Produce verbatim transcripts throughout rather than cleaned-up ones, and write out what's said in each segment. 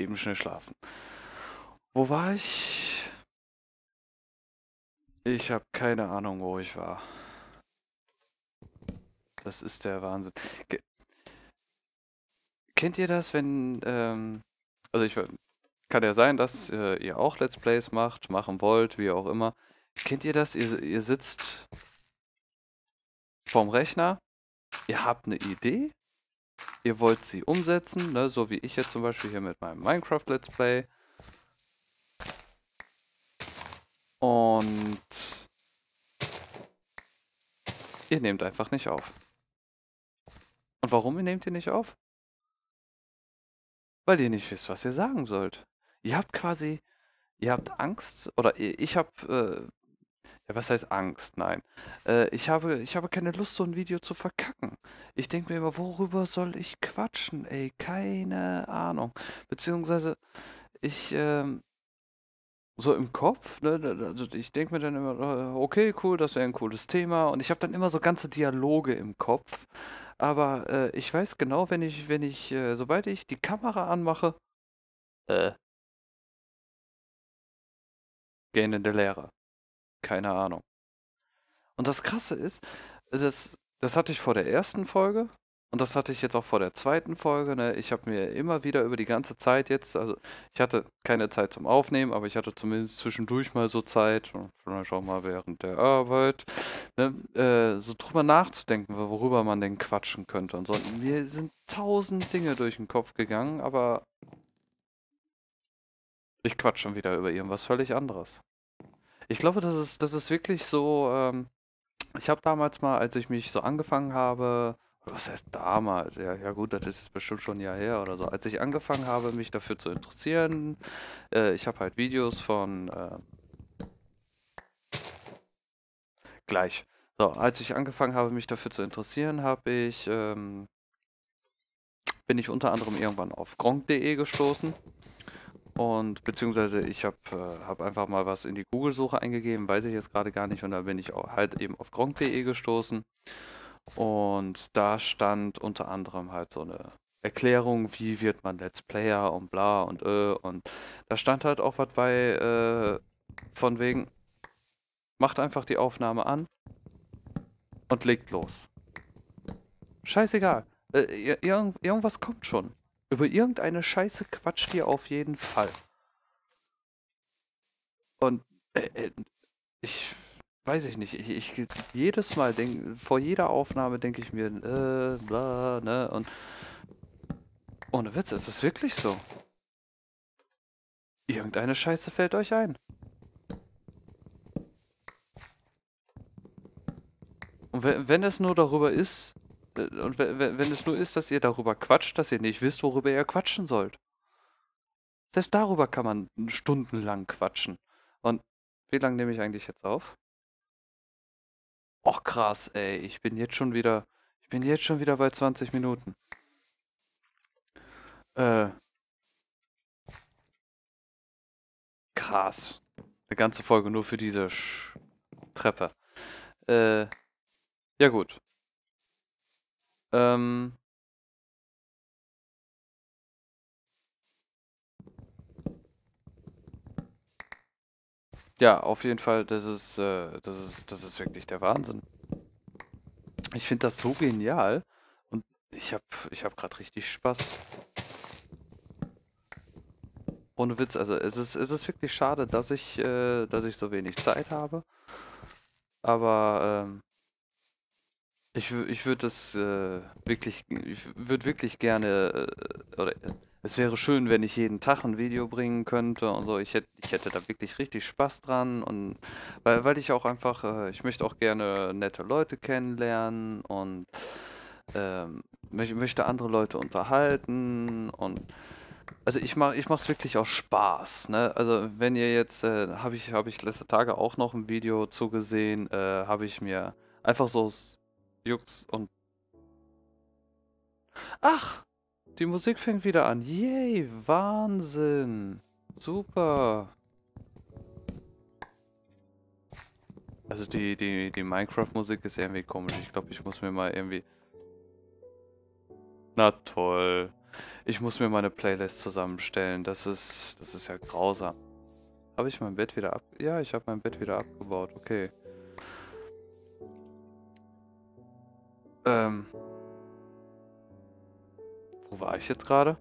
Eben schnell schlafen. Wo war ich? Ich habe keine Ahnung, wo ich war. Das ist der Wahnsinn. Ge Kennt ihr das, wenn, ähm, also ich kann ja sein, dass äh, ihr auch Let's Plays macht, machen wollt, wie auch immer. Kennt ihr das? Ihr, ihr sitzt vorm Rechner, ihr habt eine Idee, ihr wollt sie umsetzen, ne, so wie ich jetzt zum Beispiel hier mit meinem Minecraft Let's Play. Und ihr nehmt einfach nicht auf. Und warum nehmt ihr nicht auf? Weil ihr nicht wisst, was ihr sagen sollt. Ihr habt quasi, ihr habt Angst, oder i- ich habe, äh, ja, was heißt Angst? Nein. Äh, ich habe, ich habe keine Lust, so ein Video zu verkacken. Ich denke mir immer, worüber soll ich quatschen? Ey, keine Ahnung. Beziehungsweise, ich, ähm, so im Kopf, ne, da- da- also ich denke mir dann immer, äh, okay, cool, das wäre ein cooles Thema. Und ich habe dann immer so ganze Dialoge im Kopf. Aber äh, ich weiß genau, wenn ich, wenn ich, äh, sobald ich die Kamera anmache, äh, gähnende Leere. Keine Ahnung. Und das Krasse ist, das, das hatte ich vor der ersten Folge und das hatte ich jetzt auch vor der zweiten Folge. Ne? Ich habe mir immer wieder über die ganze Zeit jetzt, also ich hatte keine Zeit zum Aufnehmen, aber ich hatte zumindest zwischendurch mal so Zeit, und vielleicht auch mal während der Arbeit, ne? äh, so drüber nachzudenken, worüber man denn quatschen könnte und so. Und mir sind tausend Dinge durch den Kopf gegangen, aber ich quatsch schon wieder über irgendwas völlig anderes. Ich glaube, das ist, das ist wirklich so. Ähm, Ich habe damals mal, als ich mich so angefangen habe, was heißt damals? Ja, ja gut, das ist jetzt bestimmt schon ein Jahr her oder so. Als ich angefangen habe, mich dafür zu interessieren, äh, ich habe halt Videos von äh, gleich. So, als ich angefangen habe, mich dafür zu interessieren, habe ich, ähm, bin ich unter anderem irgendwann auf gronk punkt de gestoßen. Und beziehungsweise ich habe äh, hab einfach mal was in die Google-Suche eingegeben, weiß ich jetzt gerade gar nicht. Und da bin ich auch halt eben auf gronk punkt de gestoßen. Und da stand unter anderem halt so eine Erklärung, wie wird man Let's Player und bla und äh und da stand halt auch was bei, äh, von wegen, macht einfach die Aufnahme an und legt los. Scheißegal. Äh, ir irgend irgendwas kommt schon. Über irgendeine Scheiße quatscht ihr auf jeden Fall. Und äh, äh, ich weiß ich nicht, ich, ich jedes Mal denk, vor jeder Aufnahme denke ich mir, äh, bla, ne? Und ohne Witz, es ist wirklich so. Irgendeine Scheiße fällt euch ein. Und wenn, wenn es nur darüber ist, äh, und wenn, wenn wenn es nur ist, dass ihr darüber quatscht, dass ihr nicht wisst, worüber ihr quatschen sollt. Selbst darüber kann man stundenlang quatschen. Und wie lange nehme ich eigentlich jetzt auf? Och krass, ey, ich bin jetzt schon wieder, ich bin jetzt schon wieder bei zwanzig Minuten. Äh, krass. Eine ganze Folge nur für diese Sch Treppe. Äh, ja gut. Ähm, ja, auf jeden Fall, das ist, äh, das ist, das ist wirklich der Wahnsinn. Ich finde das so genial und ich habe ich habe gerade richtig Spaß. Ohne Witz, also es ist, es ist wirklich schade, dass ich, äh, dass ich so wenig Zeit habe. Aber ähm, ich, wü- ich würde es äh, wirklich, ich würde wirklich gerne, äh, oder äh, es wäre schön, wenn ich jeden Tag ein Video bringen könnte und so. Ich hätte, ich hätte da wirklich richtig Spaß dran und weil, weil ich auch einfach, äh, ich möchte auch gerne nette Leute kennenlernen und ähm, möch, möchte andere Leute unterhalten und also ich mache ich mach's wirklich aus Spaß, ne? Also wenn ihr jetzt, äh, habe ich, habe ich letzte Tage auch noch ein Video zugesehen, äh, habe ich mir einfach so aus Jux und ach, die Musik fängt wieder an. Yay, Wahnsinn. Super. Also die, die, die Minecraft-Musik ist irgendwie komisch. Ich glaube, ich muss mir mal irgendwie. Na toll. Ich muss mir meine Playlist zusammenstellen. Das ist, das ist ja grausam. Habe ich mein Bett wieder ab... Ja, ich habe mein Bett wieder abgebaut. Okay. Ähm, wo war ich jetzt gerade?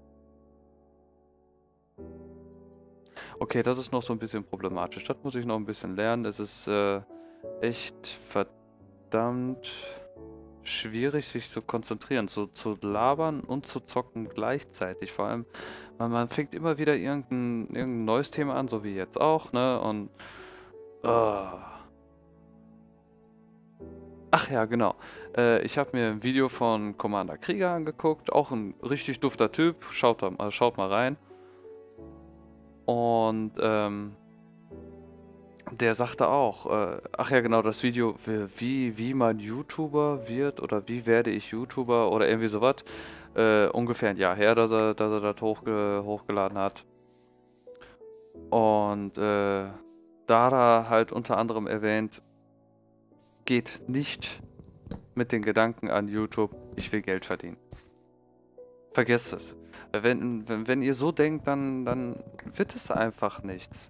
Okay, das ist noch so ein bisschen problematisch. Das muss ich noch ein bisschen lernen. Es ist äh, echt verdammt schwierig, sich zu konzentrieren, zu, zu labern und zu zocken gleichzeitig. Vor allem, man, man fängt immer wieder irgendein, irgendein neues Thema an, so wie jetzt auch, ne? Und ah. Ach ja, genau. Äh, ich habe mir ein Video von Commander Krieger angeguckt. Auch ein richtig dufter Typ. Schaut, da, mal- schaut mal rein. Und ähm, der sagte auch, äh, ach ja genau, das Video, wie, wie wie man YouTuber wird oder wie werde ich YouTuber oder irgendwie sowas. Äh, ungefähr ein Jahr her, dass er, dass er das hochge hochgeladen hat. Und äh, da hat er halt unter anderem erwähnt, geht nicht mit den Gedanken an YouTube, ich will Geld verdienen. Vergesst es. Wenn, wenn, wenn ihr so denkt, dann, dann wird es einfach nichts.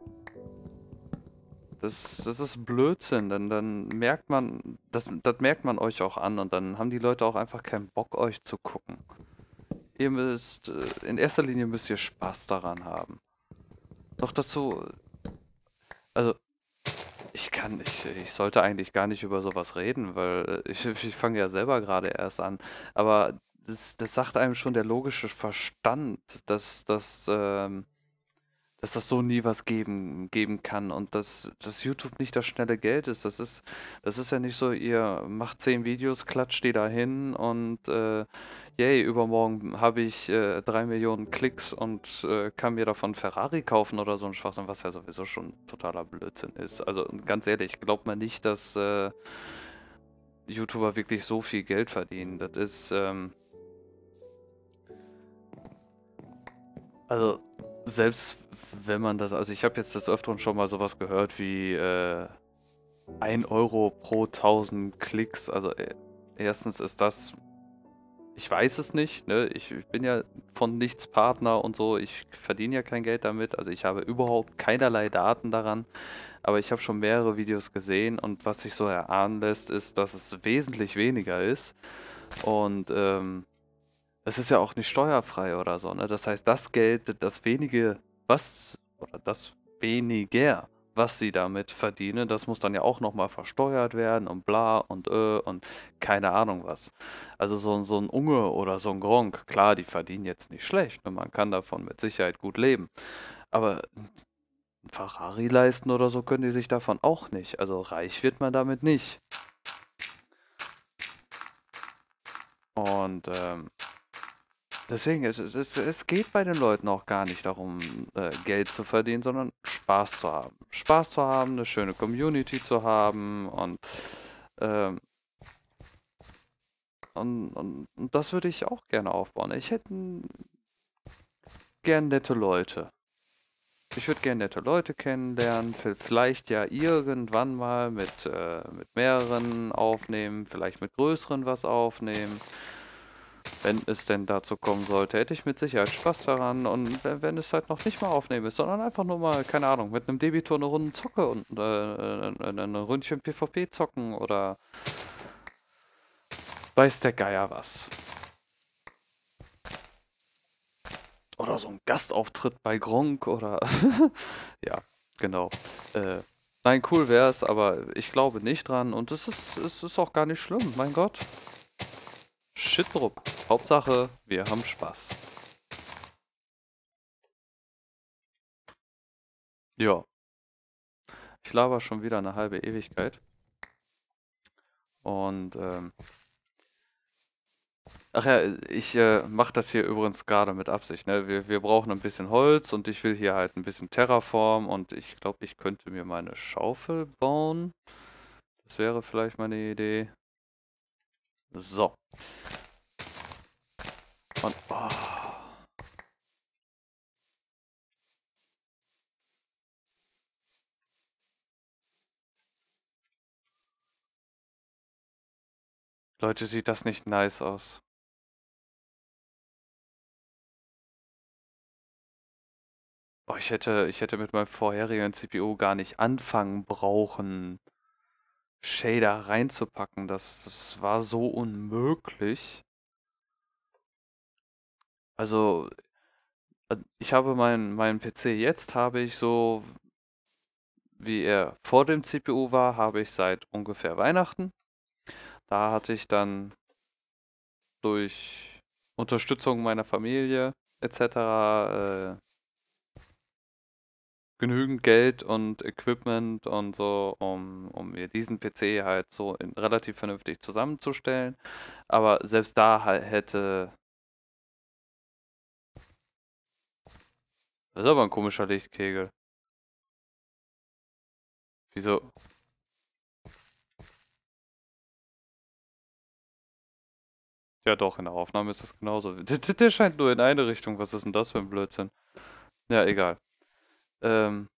Das, das ist Blödsinn, dann, dann merkt man, das, das merkt man euch auch an und dann haben die Leute auch einfach keinen Bock, euch zu gucken. Ihr müsst, äh, in erster Linie müsst ihr Spaß daran haben. Noch dazu, also ich kann, ich, ich sollte eigentlich gar nicht über sowas reden, weil äh, ich, ich fange ja selber gerade erst an. Aber das, das sagt einem schon der logische Verstand, dass, dass, ähm, dass das so nie was geben, geben kann und dass, dass YouTube nicht das schnelle Geld ist. Das ist, das ist ja nicht so, ihr macht zehn Videos, klatscht die da hin und äh, yay, übermorgen habe ich äh, drei Millionen Klicks und äh, kann mir davon Ferrari kaufen oder so ein Schwachsinn, was ja sowieso schon totaler Blödsinn ist. Also ganz ehrlich, glaubt man nicht, dass äh, YouTuber wirklich so viel Geld verdienen. Das ist, ähm, also selbst wenn man das, also ich habe jetzt des Öfteren schon mal sowas gehört wie äh, ein Euro pro tausend Klicks. Also äh, erstens ist das, ich weiß es nicht, ne? Ich, ich bin ja von nichts Partner und so, ich verdiene ja kein Geld damit, also ich habe überhaupt keinerlei Daten daran, aber ich habe schon mehrere Videos gesehen und was sich so erahnen lässt, ist, dass es wesentlich weniger ist und ähm, es ist ja auch nicht steuerfrei oder so, ne? Das heißt, das Geld, das wenige, was, oder das weniger, was sie damit verdienen, das muss dann ja auch nochmal versteuert werden und bla und äh und keine Ahnung was. Also so, ein- so ein Unge oder so ein Gronkh, klar, die verdienen jetzt nicht schlecht, ne? Man kann davon mit Sicherheit gut leben. Aber ein Ferrari leisten oder so können die sich davon auch nicht. Also reich wird man damit nicht. Und ähm, deswegen, es, es, es es geht bei den Leuten auch gar nicht darum, äh, Geld zu verdienen, sondern Spaß zu haben. Spaß zu haben, eine schöne Community zu haben und, ähm, und, und, und das würde ich auch gerne aufbauen. Ich hätte gern nette Leute. Ich würde gerne nette Leute kennenlernen, v- vielleicht ja irgendwann mal mit, äh, mit mehreren aufnehmen, vielleicht mit größeren was aufnehmen. Wenn es denn dazu kommen sollte, hätte ich mit Sicherheit Spaß daran. Und wenn, wenn es halt noch nicht mal aufnehmen ist, sondern einfach nur mal, keine Ahnung, mit einem Debitor eine Runde zocke und äh, ein ein Ründchen PvP zocken oder weiß der Geier was. Oder so ein Gastauftritt bei Gronkh oder ja, genau. Äh, nein, cool wär's, aber ich glaube nicht dran und es ist, es ist auch gar nicht schlimm, mein Gott. Shit drupp. Hauptsache, wir haben Spaß. Ja, ich laber schon wieder eine halbe Ewigkeit. Und, ähm, ach ja, ich äh, mache das hier übrigens gerade mit Absicht, ne? Wir, wir brauchen ein bisschen Holz und ich will hier halt ein bisschen Terraform und ich glaube, ich könnte mir meine Schaufel bauen. Das wäre vielleicht meine Idee. So. Und, oh, Leute, sieht das nicht nice aus? Oh, ich hätte, ich hätte mit meinem vorherigen C P U gar nicht anfangen brauchen, Shader reinzupacken. Das, das war so unmöglich. Also, äh, ich habe meinen meinen P C jetzt, habe ich so, wie er vor dem C P U war, habe ich seit ungefähr Weihnachten. Da hatte ich dann durch Unterstützung meiner Familie et cetera äh, genügend Geld und Equipment und so, um, um mir diesen P C halt so in, relativ vernünftig zusammenzustellen. Aber selbst da halt hätte. Das ist aber ein komischer Lichtkegel. Wieso? Ja doch, in der Aufnahme ist das genauso. Der, der der scheint nur in eine Richtung. Was ist denn das für ein Blödsinn? Ja, egal. Ähm,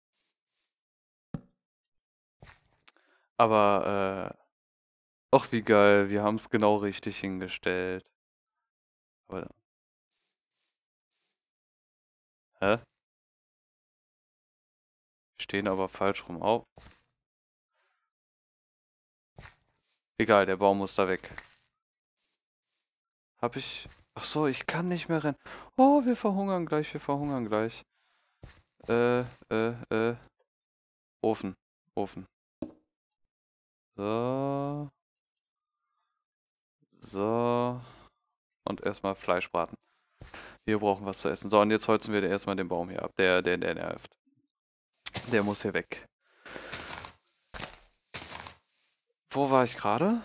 aber, äh, ach wie geil, wir haben es genau richtig hingestellt. Aber, hä? Wir stehen aber falsch rum auf. Egal, der Baum muss da weg. Hab ich. Ach so, ich kann nicht mehr rennen. Oh, wir verhungern gleich, wir verhungern gleich. Äh, äh, äh. Ofen, Ofen. So, so. Und erstmal Fleisch braten. Wir brauchen was zu essen. So, und jetzt holzen wir erstmal den Baum hier ab. Der, der, der nervt. Der muss hier weg. Wo war ich gerade?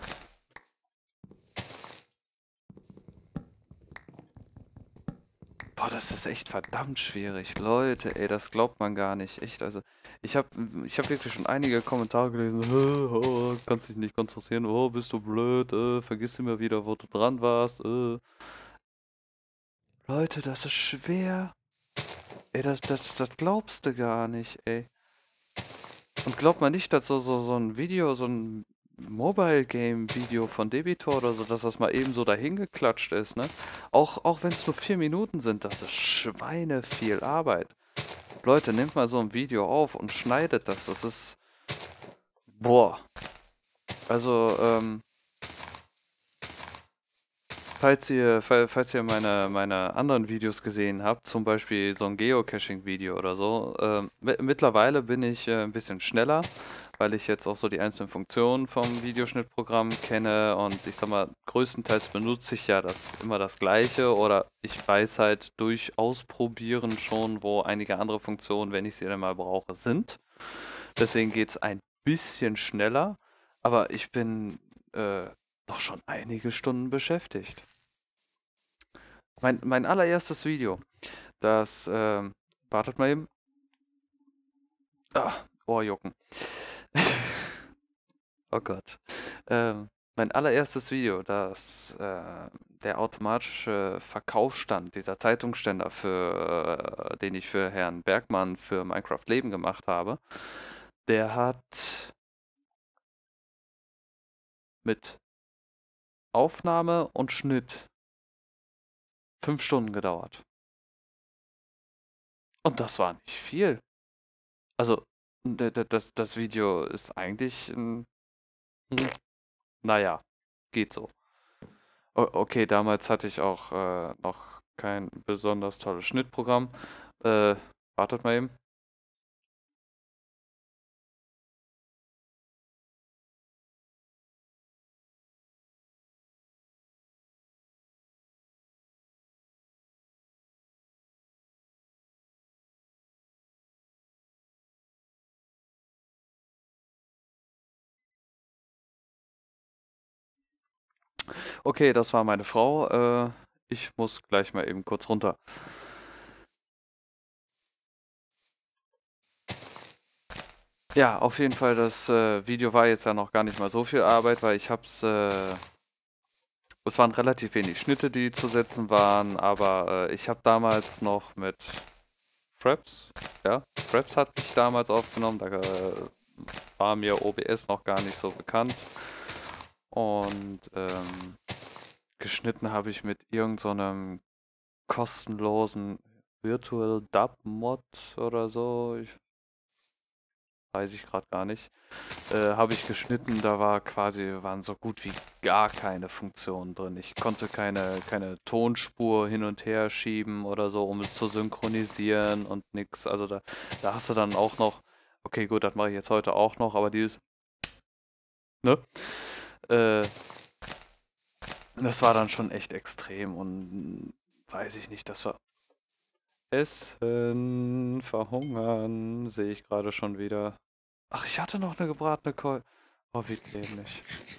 Boah, das ist echt verdammt schwierig. Leute, ey, das glaubt man gar nicht. Echt, also, ich habe ich hab wirklich schon einige Kommentare gelesen. "Hä, oh, kannst dich nicht konzentrieren. Oh, bist du blöd. Äh, vergiss immer wieder, wo du dran warst. Äh. Leute, das ist schwer. Ey, das, das, das glaubst du gar nicht, ey. Und glaubt man nicht, dass so, so, so ein Video, so ein Mobile Game Video von Debitor oder so, dass das mal eben so dahin geklatscht ist, ne? Auch, auch wenn es nur vier Minuten sind, das ist Schweine viel Arbeit. Leute, nehmt mal so ein Video auf und schneidet das. Das ist. Boah. Also, ähm, falls ihr, fall- falls ihr meine, meine anderen Videos gesehen habt, zum Beispiel so ein Geocaching-Video oder so, ähm, mi- mittlerweile bin ich äh, ein bisschen schneller, weil ich jetzt auch so die einzelnen Funktionen vom Videoschnittprogramm kenne und ich sag mal, größtenteils benutze ich ja das immer das Gleiche oder ich weiß halt durch Ausprobieren schon, wo einige andere Funktionen, wenn ich sie dann mal brauche, sind. Deswegen geht es ein bisschen schneller, aber ich bin äh, noch schon einige Stunden beschäftigt. Mein, mein allererstes Video, das, ähm, wartet mal eben. Ah, Ohrjucken. Oh Gott. Ähm, mein allererstes Video, das, äh, der automatische Verkaufsstand, dieser Zeitungsständer, für, äh, den ich für Herrn Bergmann für Minecraft Leben gemacht habe, der hat mit Aufnahme und Schnitt fünf Stunden gedauert. Und das war nicht viel. Also, d- d- das, das Video ist eigentlich ein, hm, naja, geht so. O okay, damals hatte ich auch äh, noch kein besonders tolles Schnittprogramm. Äh, wartet mal eben. Okay, das war meine Frau. Äh, ich muss gleich mal eben kurz runter. Ja, auf jeden Fall, das äh, Video war jetzt ja noch gar nicht mal so viel Arbeit, weil ich hab's, äh, es waren relativ wenig Schnitte, die zu setzen waren, aber äh, ich habe damals noch mit Fraps, ja, Fraps hat mich damals aufgenommen, da äh, war mir O B S noch gar nicht so bekannt und ähm, geschnitten habe ich mit irgend so einem kostenlosen, Virtual Dub Mod oder so, ich, weiß ich gerade gar nicht, äh, habe ich geschnitten, da war quasi, waren so gut wie gar keine Funktionen drin. Ich konnte keine, keine Tonspur hin und her schieben oder so, um es zu synchronisieren und nix. Also da, da hast du dann auch noch, okay gut, das mache ich jetzt heute auch noch, aber dieses, ne? Äh, das war dann schon echt extrem und weiß ich nicht, das war Essen, verhungern, sehe ich gerade schon wieder. Ach, ich hatte noch eine gebratene Keu. Oh, wie dämlich.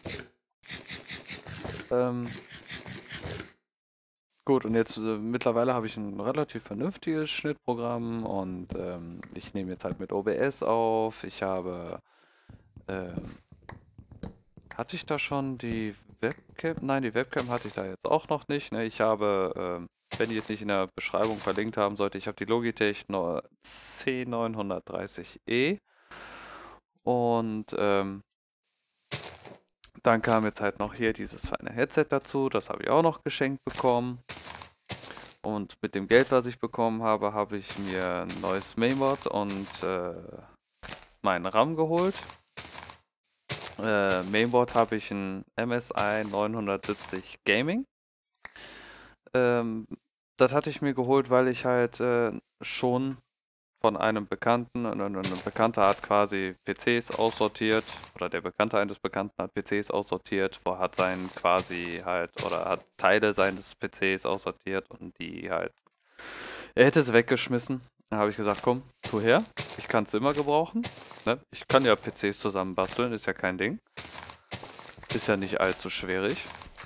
Ähm, gut, und jetzt äh, mittlerweile habe ich ein relativ vernünftiges Schnittprogramm und ähm, ich nehme jetzt halt mit O B S auf. Ich habe, ähm, hatte ich da schon die Webcam? Nein, die Webcam hatte ich da jetzt auch noch nicht. Ne? Ich habe, ähm, wenn die jetzt nicht in der Beschreibung verlinkt haben sollte, ich habe die Logitech no- C neunhundertdreißig E und ähm, dann kam jetzt halt noch hier dieses feine Headset dazu, das habe ich auch noch geschenkt bekommen. Und mit dem Geld, was ich bekommen habe, habe ich mir ein neues Mainboard und äh, meinen RAM geholt. Äh, Mainboard habe ich ein M S I neunhundertsiebzig Gaming. Ähm, das hatte ich mir geholt, weil ich halt äh, schon von einem Bekannten, und ein ein Bekannter hat quasi P Cs aussortiert, oder der Bekannte eines Bekannten hat P Cs aussortiert, wo hat seinen quasi halt, oder hat Teile seines P Cs aussortiert und die halt, er hätte es weggeschmissen. Dann habe ich gesagt, komm, tu her, ich kann es immer gebrauchen. Ne? Ich kann ja P Cs zusammenbasteln, ist ja kein Ding. Ist ja nicht allzu schwierig.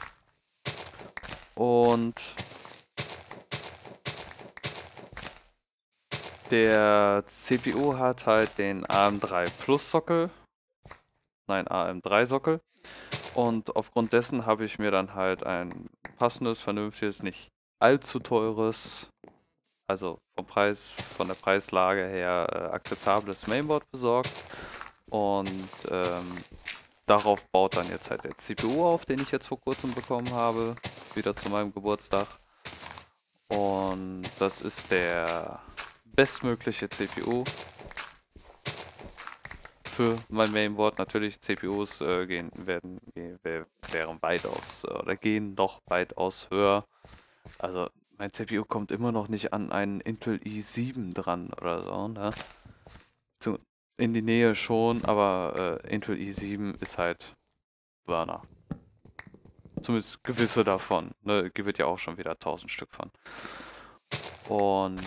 Und der C P U hat halt den A M drei Plus Sockel. Nein, A M drei Sockel. Und aufgrund dessen habe ich mir dann halt ein passendes, vernünftiges, nicht allzu teures, also vom Preis, von der Preislage her äh, akzeptables Mainboard besorgt. Und ähm, darauf baut dann jetzt halt der C P U auf, den ich jetzt vor kurzem bekommen habe, wieder zu meinem Geburtstag. Und das ist der bestmögliche C P U für mein Mainboard. Natürlich, C P Us äh, gehen, werden, gehen, wären weitaus äh, oder gehen noch weitaus höher. Also mein C P U kommt immer noch nicht an einen Intel i sieben dran oder so, ne? Zu, in die Nähe schon, aber äh, Intel i sieben ist halt Burner. Zumindest gewisse davon. Ne? Gibt ja auch schon wieder tausend Stück von. Und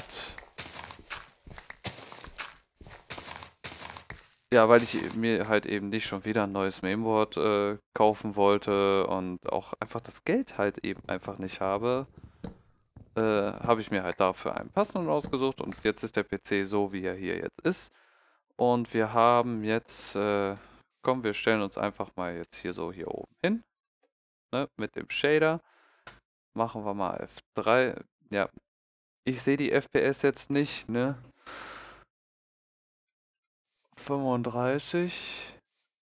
ja, weil ich mir halt eben nicht schon wieder ein neues Mainboard äh, kaufen wollte und auch einfach das Geld halt eben einfach nicht habe, äh, habe ich mir halt dafür einen passenden ausgesucht und jetzt ist der P C so, wie er hier jetzt ist. Und wir haben jetzt, äh, komm, wir stellen uns einfach mal jetzt hier so hier oben hin, ne, mit dem Shader. Machen wir mal F drei. Ja, ich sehe die F P S jetzt nicht, ne? fünfunddreißig.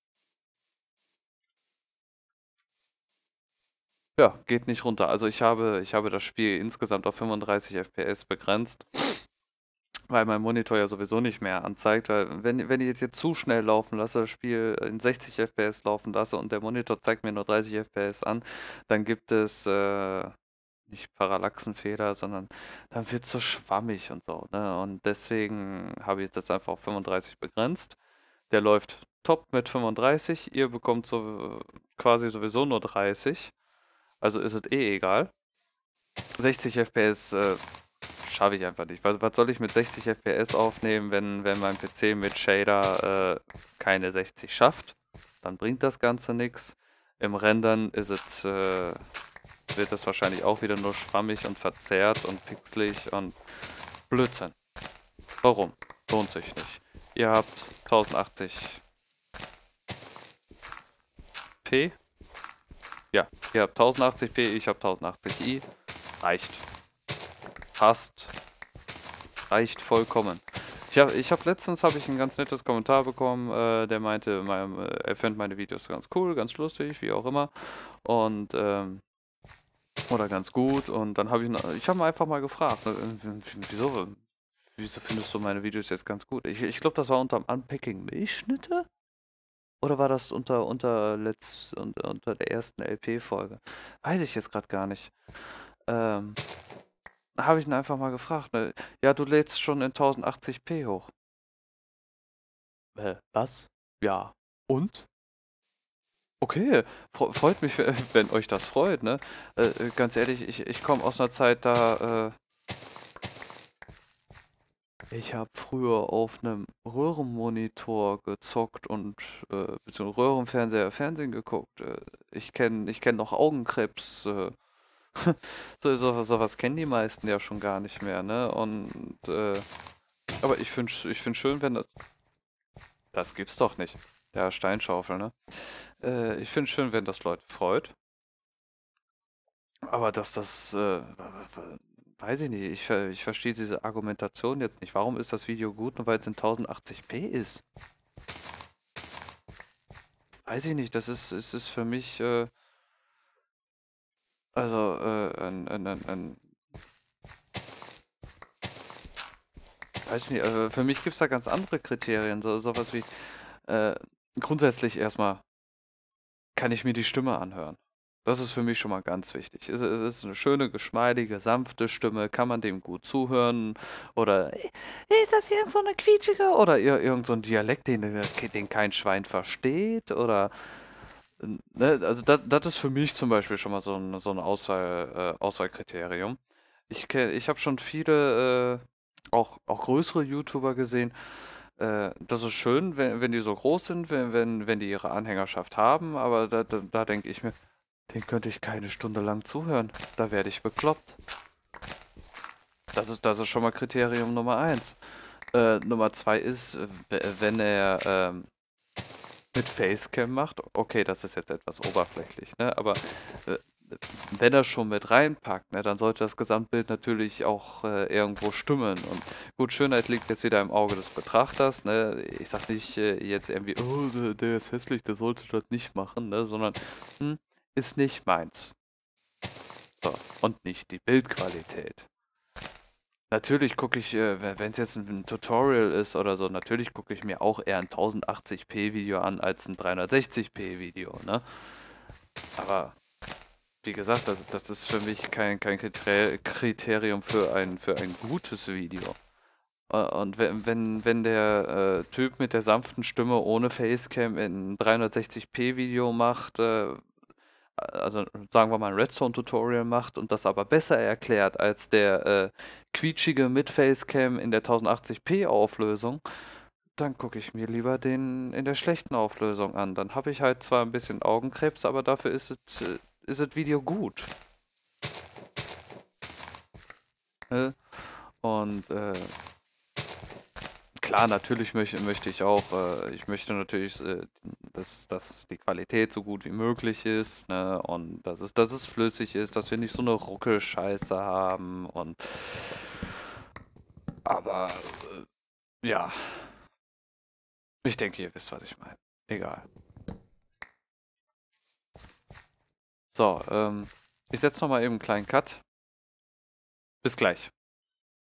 Ja, geht nicht runter. Also ich habe, ich habe das Spiel insgesamt auf fünfunddreißig F P S begrenzt, weil mein Monitor ja sowieso nicht mehr anzeigt. Weil wenn, wenn ich jetzt, jetzt zu schnell laufen lasse, das Spiel in sechzig F P S laufen lasse und der Monitor zeigt mir nur dreißig F P S an, dann gibt es äh, nicht Parallaxenfehler, sondern dann wird es so schwammig und so. Ne? Und deswegen habe ich jetzt das einfach auf fünfunddreißig begrenzt. Der läuft top mit fünfunddreißig. Ihr bekommt so quasi sowieso nur dreißig. Also ist es eh egal. sechzig F P S äh, schaffe ich einfach nicht. Was, was soll ich mit sechzig F P S aufnehmen, wenn, wenn mein P C mit Shader äh, keine sechzig schafft? Dann bringt das Ganze nichts. Im Rendern ist es, äh, wird es wahrscheinlich auch wieder nur schwammig und verzerrt und pixelig und Blödsinn. Warum? Lohnt sich nicht. Ihr habt tausendachtzig p. Ja, ihr habt tausendachtzig p, ich habe tausendachtzig i. Reicht. Passt. Reicht vollkommen. Ich habe ich hab letztens habe ich ein ganz nettes Kommentar bekommen, äh, der meinte, mein, äh, er fände meine Videos ganz cool, ganz lustig, wie auch immer. Und ähm, Oder ganz gut. Und dann habe ich, ihn- ich habe ihn einfach mal gefragt, ne, w- w- wieso, wieso findest du meine Videos jetzt ganz gut? Ich, ich glaube, das war unter dem Unpacking Milchschnitte? Oder war das unter, unter, letzt, unter, unter der ersten L P-Folge? Weiß ich jetzt gerade gar nicht. Ähm, habe ich ihn einfach mal gefragt, ne? Ja, du lädst schon in tausendachtzig p hoch. Äh, was? Ja. Und? Okay, fre- freut mich, wenn euch das freut, ne? Äh, äh, ganz ehrlich, ich, ich komme aus einer Zeit, da, äh, ich habe früher auf einem Röhrenmonitor gezockt und, äh, beziehungsweise Röhrenfernseher Fernsehen geguckt. Äh, ich kenne ich kenn noch Augenkrebs. Äh, so, so, sowas kennen die meisten ja schon gar nicht mehr, ne? Und, äh, aber ich finde ich find schön, wenn das. Das gibt's doch nicht. Der Steinschaufel, ne? Äh, ich finde schön, wenn das Leute freut. Aber dass das, äh, weiß ich nicht, ich, ver- ich verstehe diese Argumentation jetzt nicht. Warum ist das Video gut, nur weil es in tausendachtzig p ist? Weiß ich nicht, das ist, es ist für mich, äh, also, äh, ein, ein, ein, ein, weiß ich nicht, also für mich gibt es da ganz andere Kriterien, so, sowas wie, äh, grundsätzlich erstmal kann ich mir die Stimme anhören. Das ist für mich schon mal ganz wichtig. Es, es ist eine schöne, geschmeidige, sanfte Stimme, kann man dem gut zuhören? Oder "Ey, ist das irgend so eine quietschige? Oder ir irgend so ein Dialekt, den, den kein Schwein versteht? Oder Ne, also das, das ist für mich zum Beispiel schon mal so ein, so ein Auswahl, äh, Auswahlkriterium. Ich kenn, ich habe schon viele, äh, auch, auch größere YouTuber gesehen. Äh, das ist schön, wenn, wenn die so groß sind, wenn, wenn, wenn die ihre Anhängerschaft haben, aber da, da, da denke ich mir, den könnte ich keine Stunde lang zuhören. Da werde ich bekloppt. Das ist, das ist schon mal Kriterium Nummer eins. Äh, Nummer zwei ist, äh, wenn er ähm, mit Facecam macht, okay, das ist jetzt etwas oberflächlich, ne? Aber äh, wenn er schon mit reinpackt, ne, dann sollte das Gesamtbild natürlich auch äh, irgendwo stimmen. Und gut, Schönheit liegt jetzt wieder im Auge des Betrachters, ne? Ich sag nicht äh, jetzt irgendwie, oh, der, der ist hässlich, der sollte das nicht machen, ne? Sondern hm, ist nicht meins. So. Und nicht die Bildqualität. Natürlich gucke ich, äh, wenn es jetzt ein, ein Tutorial ist oder so, natürlich gucke ich mir auch eher ein tausendachtzig p Video an als ein dreihundertsechzig p Video, ne? Aber wie gesagt, das, das ist für mich kein, kein Kriter- Kriterium für ein, für ein gutes Video. Äh, Und wenn, wenn, wenn der äh, Typ mit der sanften Stimme ohne Facecam ein dreihundertsechzig p Video macht, äh, also sagen wir mal ein Redstone-Tutorial macht und das aber besser erklärt als der äh, quietschige mit Facecam in der tausendachtzig p Auflösung, dann gucke ich mir lieber den in der schlechten Auflösung an. Dann habe ich halt zwar ein bisschen Augenkrebs, aber dafür ist es, äh, ist das Video gut. Ne? Und äh, klar, natürlich möchte, möchte ich auch, äh, ich möchte natürlich, äh, dass, dass die Qualität so gut wie möglich ist, ne? Und dass es, dass es flüssig ist, dass wir nicht so eine Ruckelscheiße haben und aber äh, ja, ich denke, ihr wisst, was ich meine. Egal. So, ähm, ich setze noch mal eben einen kleinen Cut. Bis gleich.